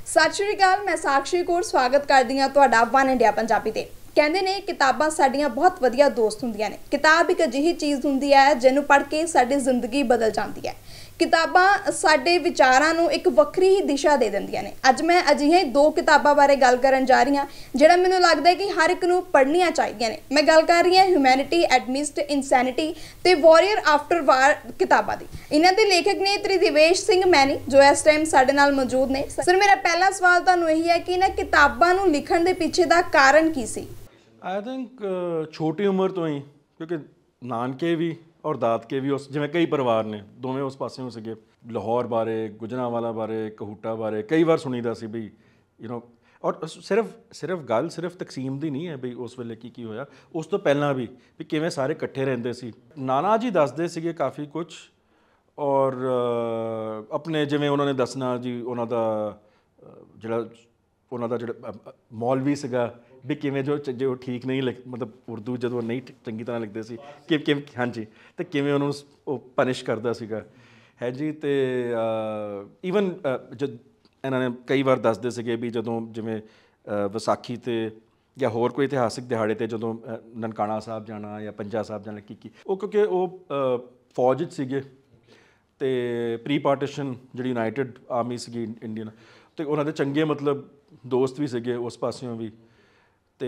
सत श्री अकाल, मैं साक्षी कौर स्वागत करदी हां तुहाडा वन इंडिया पंजाबी ते। कहंदे ने किताबां साडीआं बहुत वधिया दोस्त हुंदियां ने। किताब एक अजिही चीज़ हुंदी है जिहनूं पढ़ के साडी जिंदगी बदल जाती है। किताबां साडे विचारां नूं एक वक्री ही दिशा दे दिंदियां ने। अज मैं अजिहे दो किताबां बारे गल करन जा रही हां जिहड़ा मैनूं लगदा है कि हर एक नूं पढ़नियां चाहीदियां ने। मैं गल कर रही हां ह्यूमैनिटी एडमिस्ट इंसैनिटी ते वॉरियर आफ्टर वार किताबां दी। इन्हां दे लेखक ने त्रिदिवेश सिंह मैनी जो इस टाइम साडे नाल मौजूद ने। सर, मेरा पहला सवाल तुहानूं यही है कि इन्हां किताबां नूं लिखण दे पिछे दा कारण की सी? आई थिंक छोटी उम्र तो ही, क्योंकि नानके भी और दादके भी उस जिवें कई परिवार ने दोवें उस पासे सीगे। लाहौर बारे, गुजरांवाला बारे, कहूटा बारे कई बार सुनीदा सी भी और सिर्फ गल सिर्फ तकसीम दी नहीं है भी उस वेले की होया, उस तो पहलां भी किवें सारे इकट्ठे रहिंदे सी। नाना जी दसदे सीगे काफ़ी कुछ और अपने जिवें उन्होंने दसना जी उन्हां दा जिहड़ा मौलवी सीगा भी किवें जो ठीक नहीं मतलब उर्दू जो नहीं चंगी तरह लिखते सी कि हाँ जी, तो किवें उन्होंने पनिश करता सीगा है जी। तो ईवन जब इन्होंने कई बार दसदे सीगे भी जदों जिवें विसाखी ते या होर कोई इतिहासिक दिहाड़े ते जदों ननकाना साहब जाना या पंजा साहब जाना की वो क्योंकि वो फौज सीगे ते प्री पार्टीशन जी यूनाइटेड आर्मी सीगी इंडियन, तो उन्होंने चंगे मतलब दोस्त भी सीगे उस पासियों भी। तो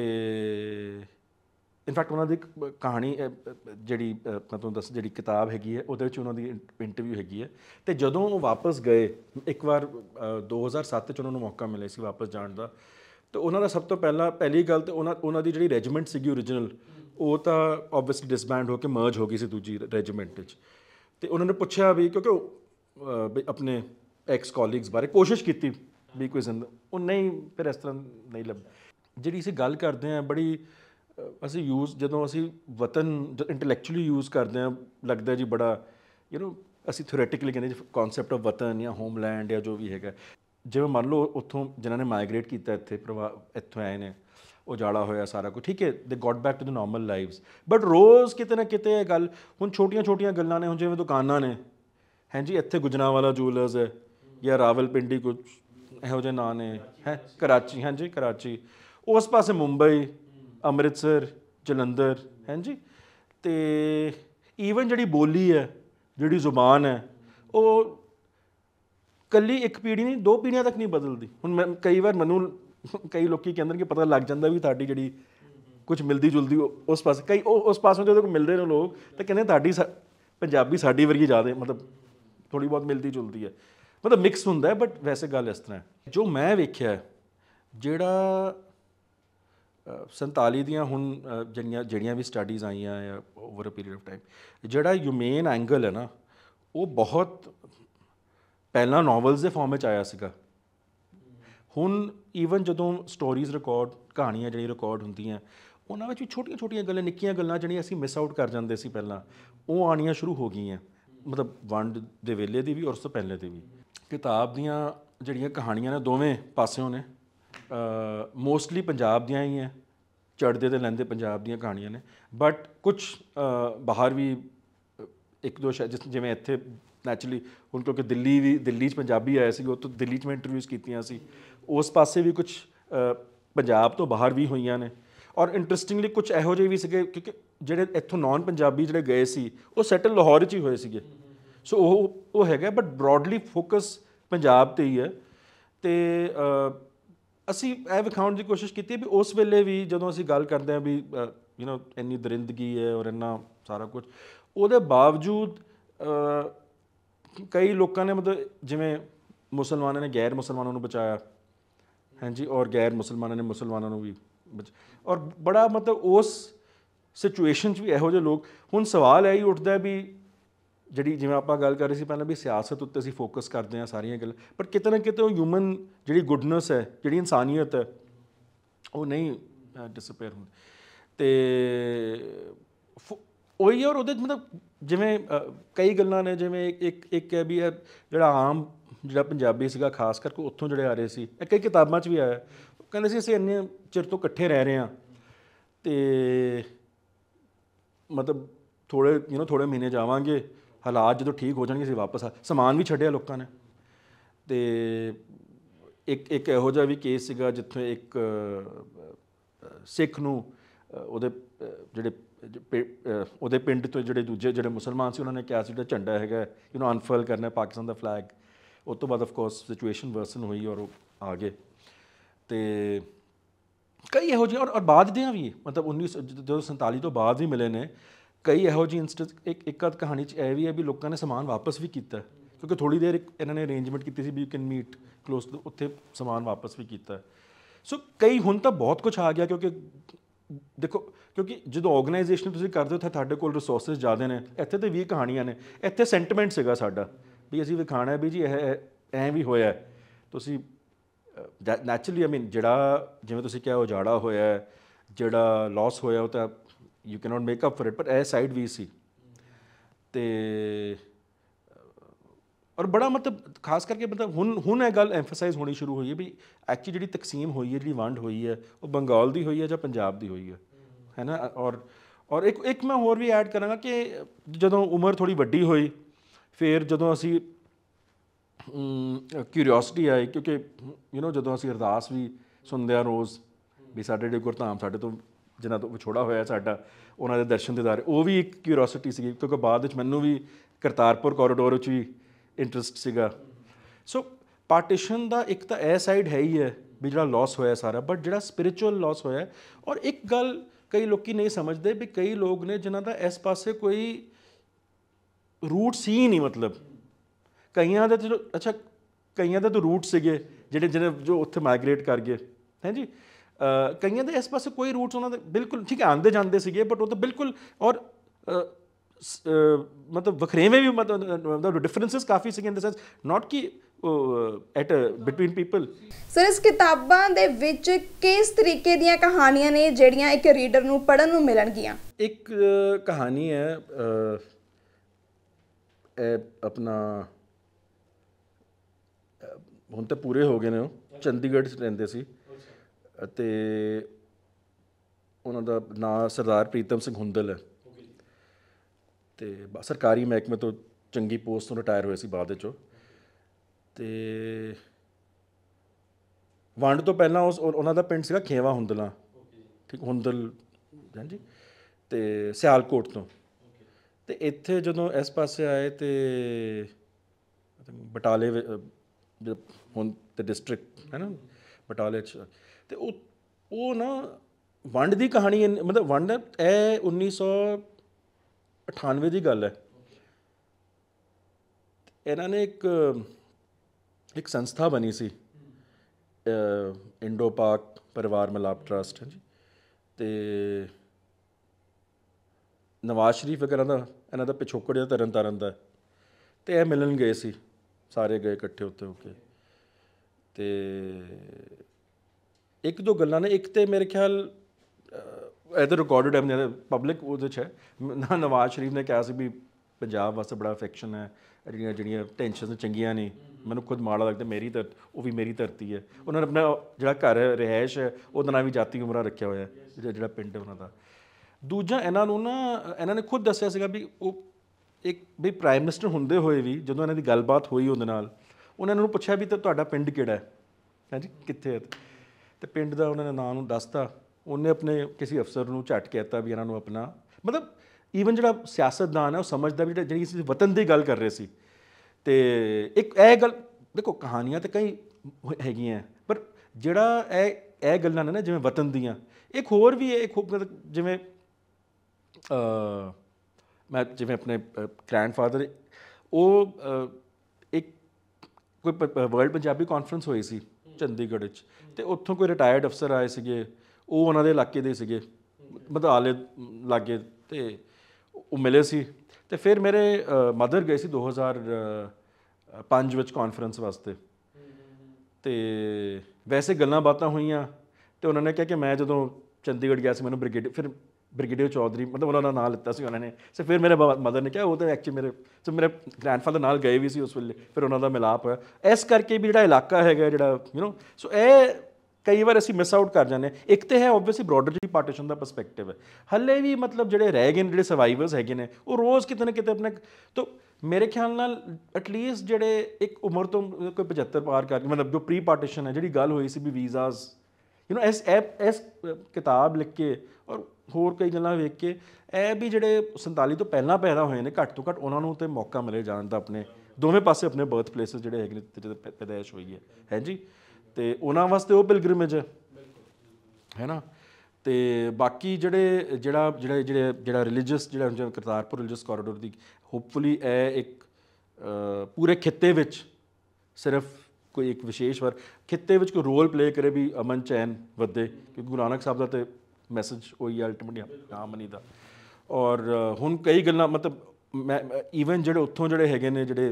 इनफैक्ट उन्होंने कहानी जी मैं तुहानूं दस जी किताब हैगी है उहदे विच उन्होंने इंटरव्यू हैगी है। तो जदों वो वापस गए एक बार 2007 उन्होंने मौका मिले सी वापस जाने का, तो उन्होंने सब तो पहली गल तो उन्होंने जी रैजीमेंट सीगी ओरिजिनल वो तो ओबवियसली डिसबैंड होकर मर्ज हो गई सी दूजी रैजीमेंट। तो उन्होंने पूछा भी क्योंकि अपने एक्स कॉलीग्स बारे कोशिश की भी कोई वो नहीं, फिर इस तरह नहीं लभ जी असीं गल करते हैं बड़ी असीं यूज़ जदों असीं वतन इंटलैक्चुअली यूज़ करते हैं लगता जी बड़ा असीं थ्योरैटिकली कहते जी कॉन्सैप्ट ऑफ वतन या होमलैंड या जो भी है जिवें मान लो उत्थों जिन्होंने माइग्रेट किया इत्थे इत्थों आए ने उजाड़ा होया सारा कुछ ठीक है, they got back to the normal lives. But रोज़ किते ना किते गल हुण छोटियां गल्लां ने, हुण जिवें दुकानां ने हैं जी इत्थे गुजरांवाला जूलर्स है या रावलपिंडी कुछ इहो ਜਿਹੇ ਨਾਂ ने है कराची, हाँ जी कराची, उस पासे मुंबई अमृतसर जलंधर हैं जी। तो ईवन जी बोली है जी जुबान है वो कली एक पीढ़ी नहीं दो पीढ़ियां तक नहीं बदलती। हुण मैं कई बार मैनूं कई लोग कहते कि पता लग जाता भी साडी जी कुछ मिलती जुलती उस पास कई उस पासों जो मिलते हैं लोग तो कहते ताड़ी पंजाबी साडी वर्गी ज़्यादा मतलब थोड़ी बहुत मिलती जुलती है, मतलब मिक्स होंदा है। बट वैसे गल इस तरह है जो मैं वेख्या जिहड़ा 47 दियां हुण जिहड़ियां भी स्टडीज़ आईयां या over a period of time जिहड़ा ह्यूमेन एंगल है ना वो बहुत पहला नॉवल्स के फॉर्म में आया सीगा। हुण ईवन जदों स्टोरीज़ रिकॉर्ड कहानियां जी रिकॉर्ड होंदियां उन्हां विच भी छोटियां गल्लां निक्कियां गल्लां जिहड़ियां असीं मिस आउट कर जांदे सी पहलां वो आनियां शुरू हो गई, मतलब वंड दे वेले दी भी और उस तो पहले दी भी। किताब दियां जिहड़ियां कहानियां ने दोवें पासियों ने मोस्टली पंजाब दियां ही हैं, चढ़दे ते लैंदे पंजाब दियां कहानियां ने। बट कुछ बाहर भी एक दो शायद जिवें इत्थे नैचुरली हुण क्योंकि दिल्ली च पंजाबी आए सी तो दिल्ली च मैं इंटरव्यूज़ कीतियां सी, उस पासे भी कुछ पंजाब तो बाहर भी होईयां ने। और इंटरस्टिंगली कुछ इहो ਜਿਹੇ भी सीगे क्योंकि ਜਿਹੜੇ इत्थों नॉन पंजाबी ਜਿਹੜੇ गए सी वो सैटल लाहौर च ही होए सीगे। सो वो है बट ब्रॉडली फोकस पंजाब ते ही है। तो असी ਇਹ ਵਿਖਾਉਣ ਦੀ कोशिश की भी उस वेले भी ਜਦੋਂ ਅਸੀਂ ਗੱਲ ਕਰਦੇ ਹਾਂ भी ਇੰਨੀ ਦਰਿੰਦਗੀ है और ਇੰਨਾ सारा कुछ ਉਹਦੇ बावजूद कई लोगों ने मतलब जिमें मुसलमानों ने गैर मुसलमानों को बचाया हैं जी और गैर मुसलमानों ने मुसलमानों को भी और बड़ा मतलब उस सिचुएशन भी इहो ਜਿਹੇ लोग हुण सवाल यही उठता भी जी जिवें आपां गल कर रहे सी पहले भी सियासत उत्ते असीं फोकस करते हैं सारियां गल्लां पर किते ना किते ह्यूमन जी गुडनेस है जी इंसानियत है वो नहीं डिसअपेयर होंदी। तो ਉਹੀ और ਉਹਦੇ मतलब जिमें कई गल्लां ने जिमें एक है भी है ਜਿਹੜਾ आम ਜਿਹੜਾ ਪੰਜਾਬੀ ਸੀਗਾ ਖਾਸ ਕਰਕੇ ਉੱਥੋਂ ਜਿਹੜੇ ਆ ਰਹੇ ਸੀ ਕਈ ਕਿਤਾਬਾਂ 'ਚ ਵੀ ਆਇਆ ਕਹਿੰਦੇ ਸੀ ਅਸੀਂ ਇੰਨੇ ਚਿਰ ਤੋਂ ਇਕੱਠੇ ਰਹਿ ਰਹੇ ਹਾਂ ਤੇ ਮਤਲਬ ਥੋੜ੍ਹੇ ਮਹੀਨੇ ਜਾਵਾਂਗੇ ਹਾਲਾਤ ਜਦੋਂ ਠੀਕ ਹੋ ਜਾਣਗੇ ਅਸੀਂ ਵਾਪਸ ਸਮਾਨ ਵੀ ਛੱਡਿਆ ਲੋਕਾਂ ਨੇ। तो ਇੱਕ ਇਹੋ ਜਿਹਾ ਵੀ ਕੇਸ ਸੀਗਾ ਜਿੱਥੇ ਇੱਕ ਸਿੱਖ ਨੂੰ ਉਹਦੇ ਉਹਦੇ ਪਿੰਡ ਤੋਂ ਜਿਹੜੇ ਦੂਜੇ ਜਿਹੜੇ ਮੁਸਲਮਾਨ ਸੀ ਉਹਨਾਂ ਨੇ ਕਿਹਾ ਸੀ ਜਿਹੜਾ ਝੰਡਾ ਹੈਗਾ ਅਨਫਰਲ ਕਰਨਾ ਪਾਕਿਸਤਾਨ ਦਾ ਫਲੈਗ। ਉਸ ਤੋਂ ਬਾਅਦ ਆਫਕੋਰਸ ਸਿਚੁਏਸ਼ਨ ਵਰਸਨ ਹੋਈ ਔਰ ਉਹ ਆ ਗਏ। ਅਤੇ ਕਈ ਇਹੋ ਜਿਹੇ ਔਰ ਬਾਅਦ ਦੀਆਂ ਵੀ ਮਤਲਬ ਜਦੋਂ 47 ਤੋਂ ਬਾਅਦ ਵੀ ਮਿਲੇ ਨੇ ਕਈ ਇਹੋ ਜਿਹੀ ਇੰਸਟੈਂਸ। ਇੱਕ ਅੱਧ ਕਹਾਣੀ 'ਚ ਇਹ ਵੀ ਹੈ ਵੀ ਲੋਕਾਂ ਨੇ ਸਮਾਨ ਵਾਪਸ ਵੀ ਕੀਤਾ ਕਿਉਂਕਿ ਥੋੜ੍ਹੀ ਦੇਰ ਇਹਨਾਂ ਨੇ ਅਰੇਂਜਮੈਂਟ ਕੀਤੀ ਸੀ ਵੀ ਯੂ ਕੈਨ ਮੀਟ ਕਲੋਜ਼, ਉੱਥੇ ਸਮਾਨ ਵਾਪਸ ਵੀ ਕੀਤਾ। ਸੋ ਕਈ ਹੁਣ ਤਾਂ ਬਹੁਤ ਕੁਛ ਆ ਗਿਆ ਕਿਉਂਕਿ ਦੇਖੋ ਕਿਉਂਕਿ ਜਦੋਂ ਆਰਗੇਨਾਈਜੇਸ਼ਨ ਤੁਸੀਂ ਕਰਦੇ ਹੋ ਉੱਥੇ ਤੁਹਾਡੇ ਕੋਲ ਰਿਸੋਰਸਿਸ ਜ਼ਿਆਦਾ ਨੇ। ਇੱਥੇ ਤਾਂ 20 ਕਹਾਣੀਆਂ ਨੇ, ਇੱਥੇ ਸੈਂਟੀਮੈਂਟ ਸੀਗਾ ਸਾਡਾ ਵੀ ਅਸੀਂ ਵਿਖਾਣਾ ਵੀ ਜੀ ਇਹ ਐਂ ਵੀ ਹੋਇਆ। ਤੁਸੀਂ ਨੈਚੁਰਲੀ ਜਿਹੜਾ ਜਿਵੇਂ ਤੁਸੀਂ ਕਿਹਾ ਉਜਾੜਾ ਹੋਇਆ, ਜਿਹੜਾ ਲਾਸ ਹੋਇਆ ਉਹ ਤਾਂ you can not make up for it, ਪਰ ਇਹ ਸਾਈਡ ਵੀ ਸੀ। ਅਤੇ ਔਰ ਬੜਾ ਮਤਲਬ ਖਾਸ ਕਰਕੇ ਮਤਲਬ ਹੁਣ ਇਹ ਗੱਲ ਐਮਫਸਾਈਜ਼ ਹੋਣੀ ਸ਼ੁਰੂ ਹੋਈ ਹੈ ਵੀ ਐਕਚੁਅਲੀ ਜਿਹੜੀ ਤਕਸੀਮ ਹੋਈ ਹੈ, ਜਿਹੜੀ ਵੰਡ ਹੋਈ ਹੈ, ਉਹ ਬੰਗਾਲ ਦੀ ਹੋਈ ਹੈ ਜਾਂ ਪੰਜਾਬ ਦੀ ਹੋਈ ਹੈ ਨਾ। ਔਰ ਇੱਕ ਮੈਂ ਹੋਰ ਵੀ ਐਡ ਕਰਾਂਗਾ ਕਿ ਜਦੋਂ ਉਮਰ ਥੋੜ੍ਹੀ ਵੱਡੀ ਹੋਈ ਫਿਰ ਜਦੋਂ ਅਸੀਂ ਕਿਊਰੀਓਸਿਟੀ ਆਈ ਕਿਉਂਕਿ ਜਦੋਂ ਅਸੀਂ ਅਰਦਾਸ ਵੀ ਸੁਣਦੇ ਹਾਂ ਰੋਜ਼ ਵੀ ਸਾਡੇ ਜਿਹੜੇ ਗੁਰਧਾਮ ਸਾਡੇ ਤੋਂ ਜਿਨ੍ਹਾਂ ਤੋਂ ਵਿਛੋੜਾ ਹੋਇਆ ਸਾਡਾ ਉਹਨਾਂ ਦੇ ਦਰਸ਼ਨ ਦੀਦਾਰ, ਉਹ ਵੀ ਇੱਕ ਕਿਊਰੀਓਸਿਟੀ ਸੀਗੀ ਕਿਉਂਕਿ ਬਾਅਦ ਵਿੱਚ ਮੈਨੂੰ ਵੀ ਕਰਤਾਰਪੁਰ ਕੋਰੀਡੋਰ ਵਿੱਚ ਵੀ ਇੰਟਰਸਟ ਸੀਗਾ। ਸੋ ਪਾਰਟੀਸ਼ਨ ਦਾ ਇੱਕ ਤਾਂ ਇਹ ਸਾਈਡ ਹੈ ਹੀ ਹੈ ਵੀ ਜਿਹੜਾ ਲਾਸ ਹੋਇਆ ਸਾਰਾ, ਬਟ ਜਿਹੜਾ ਸਪਿਰਿਚੁਅਲ ਲਾਸ ਹੋਇਆ। ਔਰ ਇੱਕ ਗੱਲ ਕਈ ਲੋਕ ਨਹੀਂ ਸਮਝਦੇ ਵੀ ਕਈ ਲੋਕ ਨੇ ਜਿਨ੍ਹਾਂ ਦਾ ਇਸ ਪਾਸੇ ਕੋਈ ਰੂਟ ਸੀ ਨਹੀਂ, ਮਤਲਬ ਕਈਆਂ ਦੇ ਤਾਂ ਅੱਛਾ ਕਈਆਂ ਦੇ ਤਾਂ ਰੂਟ ਸੀਗੇ ਜਿਹੜੇ ਜੋ ਉੱਥੇ ਮਾਈਗਰੇਟ ਕਰ ਗਏ ਹੈ ਜੀ। ਕਈਆਂ ਦੇ ਇਸ ਪਾਸੇ ਕੋਈ ਰੂਟਸ ਉਹਨਾਂ ਦੇ ਬਿਲਕੁਲ ਠੀਕ ਹੈ ਆਉਂਦੇ ਜਾਂਦੇ ਸੀਗੇ, ਬਟ ਉਹ ਤਾਂ ਬਿਲਕੁਲ ਔਰ ਮਤਲਬ ਵਖਰੇਵੇਂ ਵੀ ਮਤਲਬ ਡਿਫਰੈਂਸਿਸ ਕਾਫੀ ਸੀਗੇ ਇਨ ਦ ਸੈਂਸ ਨਾਟ ਕਿ ਐਟ ਬਿਟਵੀਨ ਪੀਪਲ। ਸਰ ਇਸ ਕਿਤਾਬਾਂ ਦੇ ਵਿੱਚ ਕਿਸ ਤਰੀਕੇ ਦੀਆਂ ਕਹਾਣੀਆਂ ਨੇ ਜਿਹੜੀਆਂ ਇੱਕ ਰੀਡਰ ਨੂੰ ਪੜ੍ਹਨ ਨੂੰ ਮਿਲਣਗੀਆਂ? ਇੱਕ ਕਹਾਣੀ ਹੈ ਆਪਣਾ ਹੁਣ ਤਾਂ ਪੂਰੇ ਹੋ ਗਏ ਨੇ, ਉਹ ਚੰਡੀਗੜ੍ਹ 'ਚ ਰਹਿੰਦੇ ਸੀ ਅਤੇ ਉਹਨਾਂ ਦਾ ਨਾਂ ਸਰਦਾਰ ਪ੍ਰੀਤਮ ਸਿੰਘ ਹੁੰਦਲ ਹੈ ਅਤੇ ਸਰਕਾਰੀ ਮਹਿਕਮੇ ਤੋਂ ਚੰਗੀ ਪੋਸਟ ਤੋਂ ਰਿਟਾਇਰ ਹੋਏ ਸੀ ਬਾਅਦ ਵਿੱਚੋਂ। ਅਤੇ ਵੰਡ ਤੋਂ ਪਹਿਲਾਂ ਉਹਨਾਂ ਦਾ ਪਿੰਡ ਸੀਗਾ ਖੇਵਾ ਹੁੰਦਲਾਂ, ਠੀਕ ਹੁੰਦਲ ਹਾਂਜੀ, ਅਤੇ ਸਿਆਲਕੋਟ ਤੋਂ। ਅਤੇ ਇੱਥੇ ਜਦੋਂ ਇਸ ਪਾਸੇ ਆਏ ਅਤੇ ਬਟਾਲੇ ਹੁਣ ਤਾਂ ਡਿਸਟ੍ਰਿਕਟ ਹੈ ਨਾ ਬਟਾਲੇ 'ਚ, ਅਤੇ ਉਹ ਨਾ ਵੰਡ ਦੀ ਕਹਾਣੀ ਮਤਲਬ ਵੰਡ ਇਹ 1998 ਦੀ ਗੱਲ ਹੈ। ਇਹਨਾਂ ਨੇ ਇੱਕ ਸੰਸਥਾ ਬਣੀ ਸੀ ਇੰਡੋ ਪਾਕ ਪਰਿਵਾਰ ਮਿਲਾਪ ਟਰਸਟ, ਹਾਂਜੀ। ਅਤੇ ਨਵਾਜ਼ ਸ਼ਰੀਫ ਵਗੈਰਾ ਦਾ ਇਹਨਾਂ ਦਾ ਪਿਛੋਕੜ ਜਿਹਾ ਤਰਨ ਤਾਰਨ ਦਾ, ਅਤੇ ਇਹ ਮਿਲਣ ਗਏ ਸੀ, ਸਾਰੇ ਗਏ ਇਕੱਠੇ ਉੱਤੇ ਹੋ ਕੇ। ਅਤੇ ਇੱਕ ਦੋ ਗੱਲਾਂ ਨੇ, ਇੱਕ ਤਾਂ ਮੇਰੇ ਖਿਆਲ ਇਹਦੇ ਰਿਕਾਰਡਡ ਹੈ ਪਬਲਿਕ ਉਹਦੇ 'ਚ ਹੈ, ਨਵਾਜ਼ ਸ਼ਰੀਫ ਨੇ ਕਿਹਾ ਸੀ ਵੀ ਪੰਜਾਬ ਵਾਸਤੇ ਬੜਾ ਅਫੈਕਸ਼ਨ ਹੈ, ਜਿਹੜੀਆਂ ਟੈਨਸ਼ਨ ਚੰਗੀਆਂ ਨਹੀਂ, ਮੈਨੂੰ ਖੁਦ ਮਾੜਾ ਲੱਗਦਾ, ਉਹ ਵੀ ਮੇਰੀ ਧਰਤੀ ਹੈ। ਉਹਨਾਂ ਨੇ ਆਪਣਾ ਜਿਹੜਾ ਘਰ ਰਿਹਾਇਸ਼ ਹੈ ਉਹਦਾ ਨਾਂ ਵੀ ਜਾਤੀ ਉਮਰਾ ਰੱਖਿਆ ਹੋਇਆ, ਜਿਹੜਾ ਪਿੰਡ ਹੈ ਉਹਨਾਂ ਦਾ। ਦੂਜਾ ਇਹਨਾਂ ਨੇ ਖੁਦ ਦੱਸਿਆ ਸੀਗਾ ਵੀ ਉਹ ਇੱਕ ਵੀ ਪ੍ਰਾਈਮ ਮਿਨਿਸਟਰ ਹੁੰਦੇ ਹੋਏ ਵੀ ਜਦੋਂ ਇਹਨਾਂ ਦੀ ਗੱਲਬਾਤ ਹੋਈ ਉਹਦੇ ਨਾਲ, ਉਹਨਾਂ ਨੂੰ ਪੁੱਛਿਆ ਵੀ ਤਾਂ ਤੁਹਾਡਾ ਪਿੰਡ ਕਿਹੜਾ ਹੈ ਹਾਂਜੀ ਕਿੱਥੇ ਹੈ, ਅਤੇ ਪਿੰਡ ਦਾ ਉਹਨਾਂ ਨੇ ਨਾਂ ਨੂੰ ਦੱਸਤਾ। ਉਹਨੇ ਆਪਣੇ ਕਿਸੇ ਅਫਸਰ ਨੂੰ ਝੱਟ ਕਹਿਤਾ ਵੀ ਇਹਨਾਂ ਨੂੰ ਆਪਣਾ ਮਤਲਬ ਈਵਨ ਜਿਹੜਾ ਸਿਆਸਤਦਾਨ ਹੈ ਉਹ ਸਮਝਦਾ ਵੀ ਜਿਹੜੀ ਅਸੀਂ ਵਤਨ ਦੀ ਗੱਲ ਕਰ ਰਹੇ ਸੀ। ਅਤੇ ਇੱਕ ਇਹ ਗੱਲ ਦੇਖੋ ਕਹਾਣੀਆਂ ਤਾਂ ਕਈ ਹੈਗੀਆਂ, ਪਰ ਜਿਹੜਾ ਇਹ ਗੱਲਾਂ ਨੇ ਨਾ ਜਿਵੇਂ ਵਤਨ ਦੀਆਂ, ਇੱਕ ਹੋਰ ਵੀ ਹੈ, ਇੱਕ ਜਿਵੇਂ ਮੈਂ ਜਿਵੇਂ ਆਪਣੇ ਗ੍ਰੈਂਡਫਾਦਰ ਉਹ ਇੱਕ ਕੋਈ ਵਰਲਡ ਪੰਜਾਬੀ ਕਾਨਫਰੰਸ ਹੋਈ ਸੀ ਚੰਡੀਗੜ੍ਹ ਵਿੱਚ, ਅਤੇ ਉੱਥੋਂ ਕੋਈ ਰਿਟਾਇਰਡ ਅਫਸਰ ਆਏ ਸੀਗੇ, ਉਹ ਉਹਨਾਂ ਦੇ ਇਲਾਕੇ ਦੇ ਸੀਗੇ ਮਤਲਬ ਆਲੇ ਲਾਗੇ, ਅਤੇ ਉਹ ਮਿਲੇ ਸੀ। ਅਤੇ ਫਿਰ ਮੇਰੇ ਮਦਰ ਗਏ ਸੀ 2005 ਵਿੱਚ ਕਾਨਫਰੰਸ ਵਾਸਤੇ, ਅਤੇ ਵੈਸੇ ਗੱਲਾਂ ਬਾਤਾਂ ਹੋਈਆਂ, ਅਤੇ ਉਹਨਾਂ ਨੇ ਕਿਹਾ ਕਿ ਮੈਂ ਜਦੋਂ ਚੰਡੀਗੜ੍ਹ ਗਿਆ ਸੀ ਮੈਨੂੰ ਬ੍ਰਿਗੇਡੀਅਰ ਚੌਧਰੀ ਮਤਲਬ ਉਹਨਾਂ ਦਾ ਨਾਂ ਲਿੱਤਾ ਸੀ ਉਹਨਾਂ ਨੇ। ਸੋ ਫਿਰ ਮੇਰੇ ਮਦਰ ਨੇ ਕਿਹਾ ਉਹ ਤਾਂ ਐਕਚੁਅਲੀ ਮੇਰੇ ਗ੍ਰੈਂਡਫਾਦਰ ਨਾਲ ਗਏ ਵੀ ਸੀ ਉਸ ਵੇਲੇ, ਫਿਰ ਉਹਨਾਂ ਦਾ ਮਿਲਾਪ ਹੋਇਆ। ਇਸ ਕਰਕੇ ਵੀ ਜਿਹੜਾ ਇਲਾਕਾ ਹੈਗਾ ਜਿਹੜਾ ਸੋ ਇਹ ਕਈ ਵਾਰ ਅਸੀਂ ਮਿਸ ਆਊਟ ਕਰ ਜਾਂਦੇ ਹਾਂ। ਇੱਕ ਤਾਂ ਹੈ ਓਬਵੀਅਸਲੀ ਬਰੋਡਰ ਜਿਹੜੀ ਪਾਰਟੀਸ਼ਨ ਦਾ ਪਰਸਪੈਕਟਿਵ ਹੈ, ਹਾਲੇ ਵੀ ਮਤਲਬ ਜਿਹੜੇ ਰਹਿ ਗਏ ਨੇ ਜਿਹੜੇ ਸਰਵਾਈਵਰਸ ਹੈਗੇ ਨੇ ਉਹ ਰੋਜ਼ ਕਿਤੇ ਨਾ ਕਿਤੇ ਆਪਣੇ ਤੋਂ ਮੇਰੇ ਖਿਆਲ ਨਾਲ ਐਟਲੀਸਟ ਜਿਹੜੇ ਇੱਕ ਉਮਰ ਤੋਂ ਕੋਈ 75 ਪਾਰ ਕਰਕੇ ਮਤਲਬ ਜੋ ਪ੍ਰੀ ਪਾਰਟੀਸ਼ਨ ਹੈ ਜਿਹੜੀ ਗੱਲ ਹੋਈ ਸੀ ਵੀ ਵੀਜ਼ਾਸ ਇਸ ਕਿਤਾਬ ਲਿਖ ਕੇ ਔਰ ਹੋਰ ਕਈ ਗੱਲਾਂ ਵੇਖ ਕੇ ਇਹ ਵੀ ਜਿਹੜੇ 47 ਤੋਂ ਪਹਿਲਾਂ ਪੈਦਾ ਹੋਏ ਨੇ ਘੱਟ ਤੋਂ ਘੱਟ ਉਹਨਾਂ ਨੂੰ ਤੇ ਮੌਕਾ ਮਿਲੇ ਜਾਣ ਦਾ ਆਪਣੇ ਦੋਵੇਂ ਪਾਸੇ ਆਪਣੇ ਬਰਥ ਪਲੇਸਿਸ ਜਿਹੜੇ ਹੈਗੇ ਨੇ ਜਿੱਥੇ ਪੈਦਾਇਸ਼ ਹੋਈ ਹੈ ਜੀ ਤੇ ਉਹਨਾਂ ਵਾਸਤੇ ਉਹ ਪਿਲਗ੍ਰਿਮੇਜ ਹੈ ਨਾ। ਤੇ ਬਾਕੀ ਜਿਹੜਾ ਰਿਲੀਜੀਅਸ ਜਿਹੜਾ ਕਰਤਾਰਪੁਰ ਰਿਲੀਜੀਅਸ ਕੋਰੀਡੋਰ ਦੀ ਹੋਪਫੁਲੀ ਇਹ ਇੱਕ ਪੂਰੇ ਖਿੱਤੇ ਵਿੱਚ ਸਿਰਫ ਕੋਈ ਇੱਕ ਵਿਸ਼ੇਸ਼ ਵਾਰ ਖਿੱਤੇ ਵਿੱਚ ਕੋਈ ਰੋਲ ਪਲੇ ਕਰੇ ਵੀ ਅਮਨ ਚੈਨ ਵਧੇ ਕਿਉਂਕਿ ਗੁਰੂ ਨਾਨਕ ਸਾਹਿਬ ਦਾ ਤੇ ਮੈਸੇਜ ਉਹੀ ਅਲਟੀਮੇਟਲੀ ਹਾਰਮਨੀ ਦਾ। ਔਰ ਹੁਣ ਕਈ ਗੱਲਾਂ ਮਤਲਬ ਮੈਂ ਈਵਨ ਜਿਹੜੇ ਉੱਥੋਂ ਜਿਹੜੇ ਹੈਗੇ ਨੇ ਜਿਹੜੇ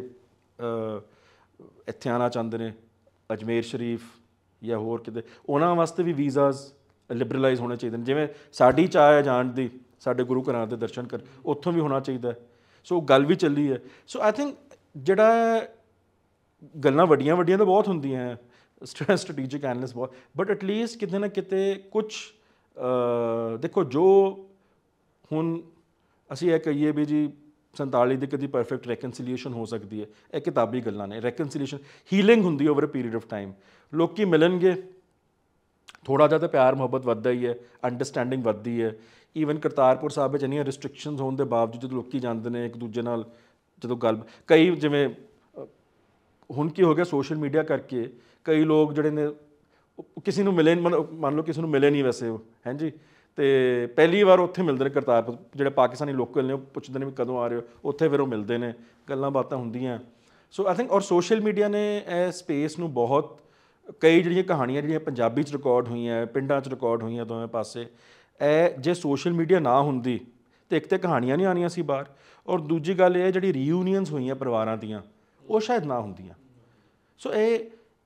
ਇੱਥੇ ਆਉਣਾ ਚਾਹੁੰਦੇ ਨੇ ਅਜਮੇਰ ਸ਼ਰੀਫ ਜਾਂ ਹੋਰ ਕਿਤੇ ਉਹਨਾਂ ਵਾਸਤੇ ਵੀ ਵੀਜ਼ਾਸ ਲਿਬਰਲਾਈਜ਼ ਹੋਣੇ ਚਾਹੀਦੇ ਨੇ ਜਿਵੇਂ ਸਾਡੀ ਚਾਹ ਹੈ ਜਾਣ ਦੀ ਸਾਡੇ ਗੁਰੂ ਘਰਾਂ ਦੇ ਦਰਸ਼ਨ ਕਰ ਉੱਥੋਂ ਵੀ ਹੋਣਾ ਚਾਹੀਦਾ। ਸੋ ਗੱਲ ਵੀ ਚੱਲੀ ਹੈ। ਸੋ ਆਈ ਥਿੰਕ ਜਿਹੜਾ ਗੱਲਾਂ ਵੱਡੀਆਂ ਤਾਂ ਬਹੁਤ ਹੁੰਦੀਆਂ ਸਟ੍ਰੈਟੇਜਿਕ ਐਨਾਲਿਸਟ ਬਹੁਤ ਬਟ ਐਟਲੀਸਟ ਕਿਤੇ ਨਾ ਕਿਤੇ ਕੁਛ ਦੇਖੋ ਜੋ ਹੁਣ ਅਸੀਂ ਇਹ ਕਹੀਏ ਵੀ ਜੀ 47 ਦੀ ਕਦੀ ਪਰਫੈਕਟ ਰੈਕਨਸੀਲੀਏਸ਼ਨ ਹੋ ਸਕਦੀ ਹੈ ਇਹ ਕਿਤਾਬੀ ਗੱਲਾਂ ਨੇ। ਰੈਕਨਸੀਲੀਏਸ਼ਨ ਹੀਲਿੰਗ ਹੁੰਦੀ over a period of time ਲੋਕੀ ਮਿਲਣਗੇ ਥੋੜ੍ਹਾ ਜਿਹਾ ਤਾਂ ਪਿਆਰ ਮੁਹੱਬਤ ਵੱਧਦਾ ਹੀ ਹੈ ਅੰਡਰਸਟੈਂਡਿੰਗ ਵੱਧਦੀ ਹੈ। ਈਵਨ ਕਰਤਾਰਪੁਰ ਸਾਹਿਬ ਵਿੱਚ ਇੰਨੀਆਂ ਰਿਸਟ੍ਰਿਕਸ਼ਨਸ ਹੋਣ ਦੇ ਬਾਵਜੂਦ ਜਦੋਂ ਲੋਕੀ ਜਾਂਦੇ ਨੇ ਇੱਕ ਦੂਜੇ ਨਾਲ ਜਦੋਂ ਗੱਲ ਕਈ ਜਿਵੇਂ ਹੁਣ ਕੀ ਹੋ ਗਿਆ ਸੋਸ਼ਲ ਮੀਡੀਆ ਕਰਕੇ ਕਈ ਲੋਕ ਜਿਹੜੇ ਨੇ ਕਿਸੇ ਨੂੰ ਮਿਲੇ ਮੰਨ ਲਓ ਕਿਸੇ ਨੂੰ ਮਿਲੇ ਨਹੀਂ ਵੈਸੇ ਉਹ ਹੈ ਜੀ ਅਤੇ ਪਹਿਲੀ ਵਾਰ ਉੱਥੇ ਮਿਲਦੇ ਨੇ ਕਰਤਾਰਪੁਰ ਜਿਹੜੇ ਪਾਕਿਸਤਾਨੀ ਲੋਕਲ ਨੇ ਉਹ ਪੁੱਛਦੇ ਨੇ ਵੀ ਕਦੋਂ ਆ ਰਹੇ ਹੋ ਉੱਥੇ ਫਿਰ ਉਹ ਮਿਲਦੇ ਨੇ ਗੱਲਾਂ ਬਾਤਾਂ ਹੁੰਦੀਆਂ। ਸੋ ਆਈ ਥਿੰਕ ਔਰ ਸੋਸ਼ਲ ਮੀਡੀਆ ਨੇ ਇਹ ਸਪੇਸ ਨੂੰ ਬਹੁਤ ਕਈ ਜਿਹੜੀਆਂ ਕਹਾਣੀਆਂ ਜਿਹੜੀਆਂ ਪੰਜਾਬੀ 'ਚ ਰਿਕਾਰਡ ਹੋਈਆਂ ਪਿੰਡਾਂ 'ਚ ਰਿਕਾਰਡ ਹੋਈਆਂ ਦੋਵੇਂ ਪਾਸੇ ਇਹ ਜੇ ਸੋਸ਼ਲ ਮੀਡੀਆ ਨਾ ਹੁੰਦੀ ਤਾਂ ਇੱਕ ਤਾਂ ਕਹਾਣੀਆਂ ਨਹੀਂ ਆਉਣੀਆਂ ਸੀ ਬਾਹਰ ਔਰ ਦੂਜੀ ਗੱਲ ਇਹ ਜਿਹੜੀ ਰੀਯੂਨੀਅਨਸ ਹੋਈਆਂ ਪਰਿਵਾਰਾਂ ਦੀਆਂ ਉਹ ਸ਼ਾਇਦ ਨਾ ਹੁੰਦੀਆਂ। ਸੋ ਇਹ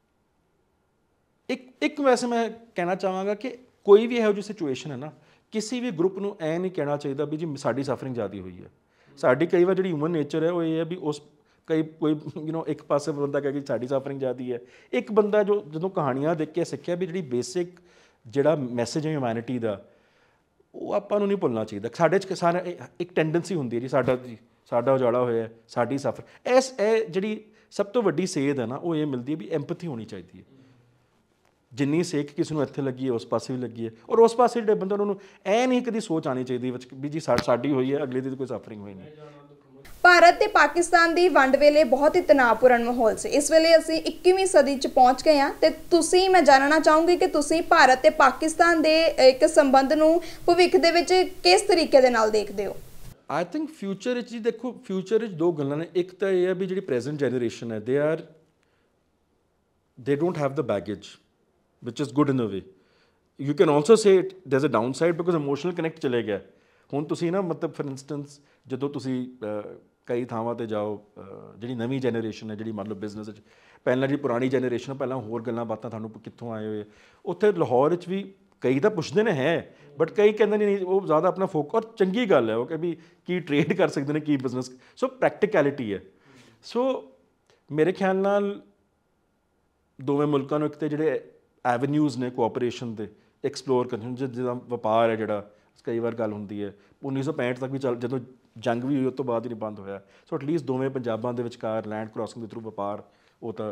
ਇੱਕ ਵੈਸੇ ਮੈਂ ਕਹਿਣਾ ਚਾਹਾਂਗਾ ਕਿ ਕੋਈ ਵੀ ਇਹੋ ਜਿਹੀ ਸਿਚੁਏਸ਼ਨ ਹੈ ਨਾ ਕਿਸੇ ਵੀ ਗਰੁੱਪ ਨੂੰ ਇਹ ਨਹੀਂ ਕਹਿਣਾ ਚਾਹੀਦਾ ਵੀ ਜੀ ਸਾਡੀ ਸਫਰਿੰਗ ਜ਼ਿਆਦਾ ਹੋਈ ਹੈ। ਸਾਡੀ ਕਈ ਵਾਰ ਜਿਹੜੀ ਹਿਊਮਨ ਨੇਚਰ ਹੈ ਉਹ ਇਹ ਹੈ ਵੀ ਉਸ ਕੋਈ ਇੱਕ ਪਾਸੇ ਬੰਦਾ ਕਹੇ ਕਿ ਸਾਡੀ ਸਫਰਿੰਗ ਜ਼ਿਆਦਾ ਹੈ ਇੱਕ ਬੰਦਾ ਜੋ ਜਦੋਂ ਕਹਾਣੀਆਂ ਦੇਖ ਕੇ ਸਿੱਖਿਆ ਵੀ ਜਿਹੜੀ ਬੇਸਿਕ ਜਿਹੜਾ ਮੈਸੇਜ ਹੈ ਹਿਊਮੈਨਿਟੀ ਦਾ ਉਹ ਆਪਾਂ ਨੂੰ ਨਹੀਂ ਭੁੱਲਣਾ ਚਾਹੀਦਾ। ਸਾਡੇ 'ਚ ਸਾਰਾ ਇੱਕ ਟੈਂਡੈਂਸੀ ਹੁੰਦੀ ਹੈ ਜੀ ਸਾਡਾ ਉਜਾੜਾ ਹੋਇਆ ਸਾਡੀ ਸਫਰ ਇਹ ਜਿਹੜੀ ਸਭ ਤੋਂ ਵੱਡੀ ਸੇਧ ਹੈ ਨਾ ਉਹ ਇਹ ਮਿਲਦੀ ਹੈ ਵੀ ਐਂਪਥੀ ਹੋਣੀ ਚਾਹੀਦੀ ਹੈ। ਜਿੰਨੀ ਸੇਕ ਕਿਸੇ ਨੂੰ ਇੱਥੇ ਲੱਗੀ ਹੈ ਉਸ ਪਾਸੇ ਵੀ ਲੱਗੀ ਹੈ ਔਰ ਉਸ ਪਾਸੇ ਜਿਹੜੇ ਬੰਦੇ ਉਹਨਾਂ ਨੂੰ ਇਹ ਨਹੀਂ ਕਦੀ ਸੋਚ ਆਉਣੀ ਚਾਹੀਦੀ ਵੀ ਜੀ ਸਾਡੀ ਹੋਈ ਹੈ ਅਗਲੇ ਦੀ ਕੋਈ ਸਫਰਿੰਗ ਹੋਈ ਨਹੀਂ। ਭਾਰਤ ਤੇ ਪਾਕਿਸਤਾਨ ਦੀ ਵੰਡ ਵੇਲੇ ਬਹੁਤ ਹੀ ਤਣਾਅਪੂਰਨ ਮਾਹੌਲ ਸੀ। ਇਸ ਵੇਲੇ ਅਸੀਂ 21ਵੀਂ ਸਦੀ 'ਚ ਪਹੁੰਚ ਗਏ ਹਾਂ ਤੇ ਤੁਸੀਂ ਮੈਂ ਜਾਣਨਾ ਚਾਹੂੰਗੀ ਕਿ ਤੁਸੀਂ ਭਾਰਤ ਤੇ ਪਾਕਿਸਤਾਨ ਦੇ ਇੱਕ ਸੰਬੰਧ ਨੂੰ ਭਵਿੱਖ ਦੇ ਵਿੱਚ ਕਿਸ ਤਰੀਕੇ ਦੇ ਨਾਲ ਦੇਖਦੇ ਹੋ? ਆਈ ਥਿੰਕ ਫਿਊਚਰ ਵਿੱਚ ਜੀ ਦੇਖੋ ਫਿਊਚਰ ਵਿੱਚ ਦੋ ਗੱਲਾਂ ਨੇ। ਇੱਕ ਤਾਂ ਇਹ ਹੈ ਵੀ ਜਿਹੜੀ ਪ੍ਰੈਜ਼ੈਂਟ ਜਨਰੇਸ਼ਨ ਹੈ they don't have the baggage which is good in a way. You can also say there's a downside because emotional connect ਚਲੇ ਗਿਆ। ਹੁਣ ਤੁਸੀਂ ਨਾ ਮਤਲਬ ਫॉर ਇੰਸਟੈਂਸ ਜਦੋਂ ਤੁਸੀਂ ਕਈ ਥਾਵਾਂ 'ਤੇ ਜਾਓ ਜਿਹੜੀ ਨਵੀਂ ਜਨਰੇਸ਼ਨ ਹੈ ਜਿਹੜੀ ਮੰਨ ਲਓ ਬਿਜ਼ਨਸ ਵਿੱਚ ਪਹਿਲਾਂ ਜਿਹੜੀ ਪੁਰਾਣੀ ਜਨਰੇਸ਼ਨ ਪਹਿਲਾਂ ਹੋਰ ਗੱਲਾਂ ਬਾਤਾਂ ਤੁਹਾਨੂੰ ਕਿੱਥੋਂ ਆਏ ਹੋਏ ਉੱਥੇ ਲਾਹੌਰ ਵਿੱਚ ਵੀ ਕਈ ਤਾਂ ਪੁੱਛਦੇ ਨੇ ਹੈ ਬਟ ਕਈ ਕਹਿੰਦੇ ਨਹੀਂ ਉਹ ਜ਼ਿਆਦਾ ਆਪਣਾ ਫੋਕਸ ਔਰ ਚੰਗੀ ਗੱਲ ਹੈ ਉਹ ਕਿ ਵੀ ਕੀ ਟ੍ਰੇਡ ਕਰ ਸਕਦੇ ਨੇ ਕੀ ਬਿਜ਼ਨਸ ਸੋ ਪ੍ਰੈਕਟੀਕੈਲਿਟੀ ਹੈ। ਸੋ ਮੇਰੇ ਖਿਆਲ ਨਾਲ ਦੋਵੇਂ ਮੁਲਕਾਂ ਨੂੰ ਇੱਕ ਤਾਂ ਜਿਹੜੇ ਐਵਨਿਊਜ਼ ਨੇ ਕੋਆਪਰੇਸ਼ਨ ਦੇ ਐਕਸਪਲੋਰ ਕਰਨ ਜਿੱਦਾਂ ਵਪਾਰ ਹੈ ਜਿਹੜਾ ਕਈ ਵਾਰ ਗੱਲ ਹੁੰਦੀ ਹੈ 1965 ਤੱਕ ਵੀ ਜਦੋਂ ਜੰਗ ਵੀ ਹੋਈ ਉਸ ਤੋਂ ਬਾਅਦ ਹੀ ਨਹੀਂ ਬੰਦ ਹੋਇਆ। ਸੋ ਐਟਲੀਸਟ ਦੋਵੇਂ ਪੰਜਾਬਾਂ ਦੇ ਵਿਚਕਾਰ ਲੈਂਡ ਕ੍ਰਾਸਿੰਗ ਦੇ ਥਰੂ ਵਪਾਰ ਉਹ ਤਾਂ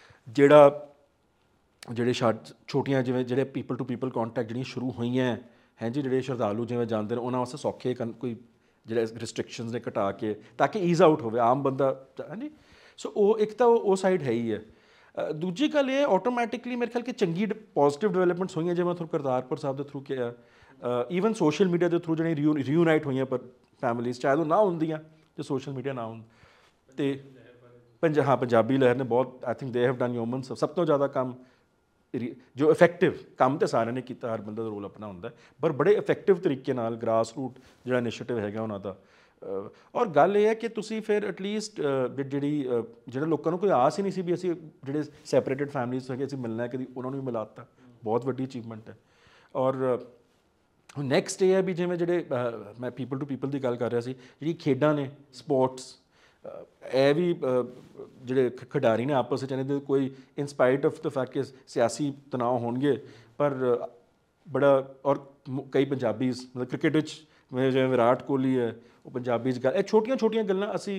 ਜਿਹੜੇ ਛੋਟੀਆਂ ਜਿਵੇਂ ਜਿਹੜੇ ਪੀਪਲ ਟੂ ਪੀਪਲ ਕੰਟੈਕਟ ਜਿਹੜੀਆਂ ਸ਼ੁਰੂ ਹੋਈਆਂ ਹੈ ਜੀ ਜਿਹੜੇ ਸ਼ਰਧਾਲੂ ਜਿਵੇਂ ਜਾਂਦੇ ਨੇ ਉਹਨਾਂ ਵਾਸਤੇ ਸੌਖੇ ਕੋਈ ਜਿਹੜੇ ਰਿਸਟ੍ਰਿਕਸ਼ਨਸ ਨੇ ਘਟਾ ਕੇ ਤਾਂ ਕਿ ਈਜ਼ ਆਊਟ ਹੋਵੇ ਆਮ ਬੰਦਾ ਹਾਂਜੀ। ਸੋ ਉਹ ਇੱਕ ਤਾਂ ਉਹ ਸਾਈਡ ਹੈ ਹੀ ਹੈ। ਦੂਜੀ ਗੱਲ ਇਹ ਆਟੋਮੈਟਿਕਲੀ ਮੇਰੇ ਖਿਆਲ ਕਿ ਚੰਗੀ ਪੋਜ਼ੀਟਿਵ ਡਿਵੈਲਪਮੈਂਟਸ ਹੋਈਆਂ ਜਿਵੇਂ ਤੁਹਾਨੂੰ ਕਰਤਾਰਪੁਰ ਸਾਹਿਬ ਦੇ ਥਰੂ ਕਿਹਾ ਈਵਨ ਸੋਸ਼ਲ ਮੀਡੀਆ ਦੇ ਥਰੂ ਜਿਹੜੀ ਰੀਯੂਨਾਈਟ ਹੋਈਆਂ ਪਰ ਫੈਮਿਲੀਜ਼ ਚਾਹੇ ਉਹ ਨਾ ਹੁੰਦੀਆਂ ਜੇ ਸੋਸ਼ਲ ਮੀਡੀਆ ਨਾ ਹੁੰਦਾ ਅਤੇ ਪੰਜਾਬੀ ਲਹਿਰ ਨੇ ਬਹੁਤ I think they have done human ਸਭ ਤੋਂ ਜ਼ਿਆਦਾ ਕੰਮ ਜੋ ਇਫੈਕਟਿਵ ਕੰਮ ਤਾਂ ਸਾਰਿਆਂ ਨੇ ਕੀਤਾ ਹਰ ਬੰਦੇ ਦਾ ਰੋਲ ਆਪਣਾ ਹੁੰਦਾ ਪਰ ਬੜੇ ਇਫੈਕਟਿਵ ਤਰੀਕੇ ਨਾਲ ਗ੍ਰਾਸ ਰੂਟ ਜਿਹੜਾ ਇਨੀਸ਼ੀਏਟਿਵ ਹੈਗਾ ਉਹਨਾਂ ਦਾ। ਔਰ ਗੱਲ ਇਹ ਹੈ ਕਿ ਤੁਸੀਂ ਫਿਰ ਐਟਲੀਸਟ ਜਿਹੜੇ ਲੋਕਾਂ ਨੂੰ ਕੋਈ ਆਸ ਹੀ ਨਹੀਂ ਸੀ ਵੀ ਅਸੀਂ ਜਿਹੜੇ ਸੈਪਰੇਟਡ ਫੈਮਲੀਜ਼ ਹੈਗੇ ਅਸੀਂ ਮਿਲਣਾ ਕਦੀ ਉਹਨਾਂ ਨੂੰ ਵੀ ਮਿਲਾ ਦਿੱਤਾ ਬਹੁਤ ਵੱਡੀ ਅਚੀਵਮੈਂਟ ਹੈ। ਔਰ ਨੈਕਸਟ ਇਹ ਹੈ ਵੀ ਜਿਵੇਂ ਜਿਹੜੇ ਮੈਂ ਪੀਪਲ ਟੂ ਪੀਪਲ ਦੀ ਗੱਲ ਕਰ ਰਿਹਾ ਸੀ ਜਿਹੜੀ ਖੇਡਾਂ ਨੇ ਸਪੋਰਟਸ ਇਹ ਵੀ ਜਿਹੜੇ ਖਿਡਾਰੀ ਨੇ ਆਪਸ ਵਿੱਚ ਇਹਨਾਂ ਦੇ ਕੋਈ ਇਨਸਪਾਈਟ ਆਫ ਦ ਫੈਕਟ ਕਿ ਸਿਆਸੀ ਤਣਾਅ ਹੋਣਗੇ ਪਰ ਬੜਾ ਔਰ ਕਈ ਪੰਜਾਬੀਜ਼ ਮਤਲਬ ਕ੍ਰਿਕਟ ਵਿੱਚ ਜਿਵੇਂ ਵਿਰਾਟ ਕੋਹਲੀ ਹੈ ਉਹ ਪੰਜਾਬੀ 'ਚ ਗੱਲ ਇਹ ਛੋਟੀਆਂ ਗੱਲਾਂ ਅਸੀਂ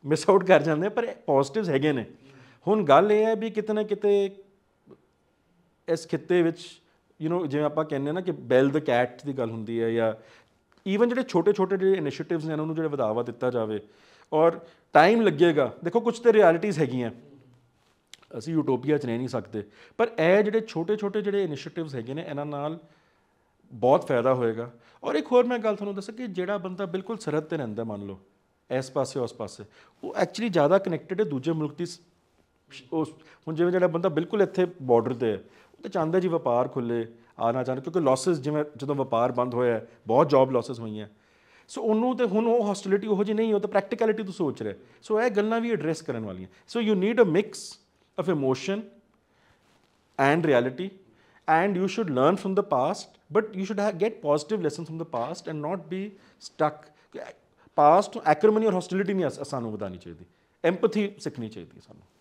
ਮਿਸ ਆਊਟ ਕਰ ਜਾਂਦੇ ਪਰ ਪੋਜ਼ਿਟਿਵਸ ਹੈਗੇ ਨੇ। ਹੁਣ ਗੱਲ ਇਹ ਹੈ ਵੀ ਕਿਤੇ ਨਾ ਕਿਤੇ ਇਸ ਖਿੱਤੇ ਵਿੱਚ ਜਿਵੇਂ ਆਪਾਂ ਕਹਿੰਦੇ ਨਾ ਕਿ ਬੈਲ ਦ ਕੈਟ ਦੀ ਗੱਲ ਹੁੰਦੀ ਹੈ, ਜਾਂ ਈਵਨ ਜਿਹੜੇ ਛੋਟੇ ਛੋਟੇ ਜਿਹੜੇ ਇਨੀਸ਼ੀਏਟਿਵਸ ਨੇ ਇਹਨਾਂ ਨੂੰ ਜਿਹੜਾ ਵਧਾਵਾ ਦਿੱਤਾ ਜਾਵੇ। ਔਰ ਟਾਈਮ ਲੱਗੇਗਾ, ਦੇਖੋ ਕੁਝ ਤੇ ਰਿਐਲਿਟੀਜ਼ ਹੈਗੀਆਂ, ਅਸੀਂ ਯੂਟੋਪੀਆ 'ਚ ਰਹਿ ਨਹੀਂ ਸਕਦੇ, ਪਰ ਇਹ ਜਿਹੜੇ ਛੋਟੇ ਛੋਟੇ ਜਿਹੜੇ ਇਨੀਸ਼ੀਏਟਿਵਸ ਹੈਗੇ ਨੇ ਇਹਨਾਂ ਨਾਲ ਬਹੁਤ ਫਾਇਦਾ ਹੋਏਗਾ। ਔਰ ਇੱਕ ਹੋਰ ਮੈਂ ਗੱਲ ਤੁਹਾਨੂੰ ਦੱਸਾਂ ਕਿ ਜਿਹੜਾ ਬੰਦਾ ਬਿਲਕੁਲ ਸਰਹੱਦ 'ਤੇ ਰਹਿੰਦਾ, ਮੰਨ ਲਓ ਇਸ ਪਾਸੇ ਉਸ ਪਾਸੇ, ਉਹ ਐਕਚੁਅਲੀ ਜ਼ਿਆਦਾ ਕਨੈਕਟਡ ਹੈ ਦੂਜੇ ਮੁਲਕ ਦੀ ਉਸ। ਹੁਣ ਜਿਵੇਂ ਜਿਹੜਾ ਬੰਦਾ ਬਿਲਕੁਲ ਇੱਥੇ ਬਾਰਡਰ 'ਤੇ ਹੈ, ਉਹ ਤਾਂ ਚਾਹੁੰਦਾ ਜੀ ਵਪਾਰ ਖੁੱਲ੍ਹੇ, ਆਉਣਾ ਚਾਹੁੰਦਾ, ਕਿਉਂਕਿ ਲਾਸਿਸ ਜਿਵੇਂ ਜਦੋਂ ਵਪਾਰ ਬੰਦ ਹੋਇਆ ਬਹੁਤ ਜੌਬ ਲਾਸਿਸ ਹੋਈਆਂ। ਸੋ ਉਹਨੂੰ ਤੇ ਹੁਣ ਉਹ ਹੌਸਟੀਲਿਟੀ ਉਹੋ ਜਿਹੀ ਨਹੀਂ, ਉਹ ਤਾਂ ਪ੍ਰੈਕਟੀਕੈਲਿਟੀ ਤੋਂ ਸੋਚ ਰਿਹਾ। ਸੋ ਇਹ ਗੱਲਾਂ ਵੀ ਐਡਰੈਸ ਕਰਨ ਵਾਲੀਆਂ। So you need a mix of emotion and reality, and you should learn from the past, but you should get positive lessons from the past and not be stuck. Past acrimony or hostility नहीं सानू बतानी चाहिए, empathy सीखनी चाहिए सानू।